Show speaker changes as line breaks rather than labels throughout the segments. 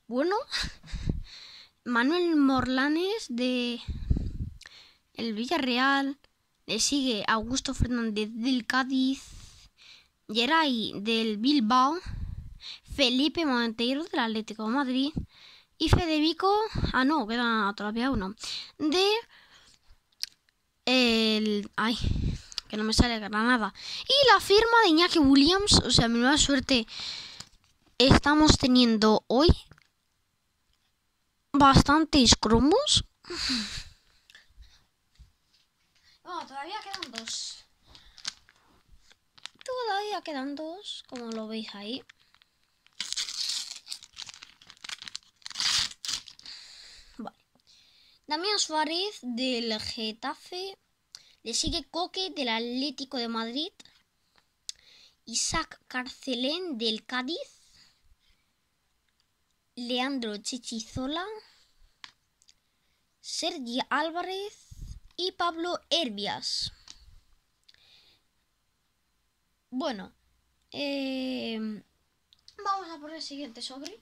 Bueno, Manuel Morlanes de el Villarreal, le sigue Augusto Fernández del Cádiz, Geray del Bilbao, Felipe Monteiro del Atlético de Madrid y Federico, queda todavía uno, de que no me sale Granada. Y la firma de Iñaki Williams, o sea, mi nueva suerte estamos teniendo hoy bastantes cromos. Todavía quedan dos. Todavía quedan dos, como lo veis ahí. Vale. Damián Suárez del Getafe. Le sigue Coque del Atlético de Madrid. Isaac Carcelén del Cádiz. Leandro Chichizola. Sergi Álvarez y Pablo Herbias. Bueno, vamos a por el siguiente sobre.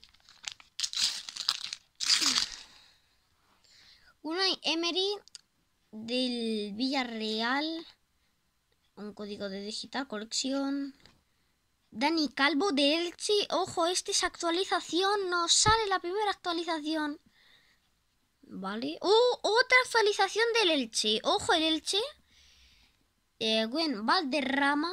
Unai Emery del Villarreal, un código de digital colección. Dani Calvo de Elche, ojo, esta es actualización, nos sale la primera actualización. Vale, otra actualización del Elche, ojo el Elche. Bueno, Valderrama.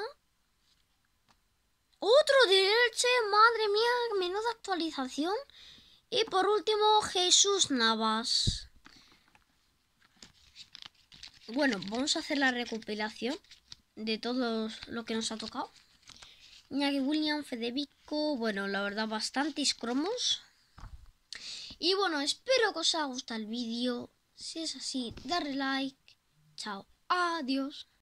Otro de Elche, madre mía, menuda actualización. Y por último, Jesús Navas. Bueno, vamos a hacer la recopilación de todo lo que nos ha tocado. Iñaki Williams, Federico, bueno, la verdad, bastantes cromos. Y bueno, espero que os haya gustado el vídeo. Si es así, darle like. Chao, adiós.